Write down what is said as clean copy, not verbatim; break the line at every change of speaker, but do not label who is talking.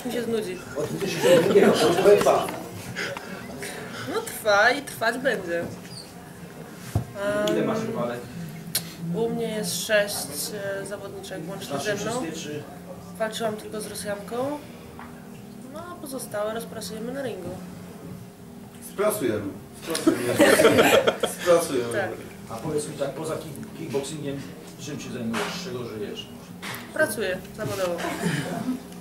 aż mi się znudzi.
Od 2002, to trwa.
No trwa i trwać będzie.
Ile masz rywalek?
U mnie jest 6 zawodniczek łącznie ze mną.
Czy...
Walczyłam tylko z Rosjanką. No a pozostałe rozpracujemy na ringu.
Spracujemy. Spracujemy.
Tak.
A powiedz mi tak, poza kickboxingiem, czym się zajmujesz, z czego żyjesz?
Pracuję zawodowo.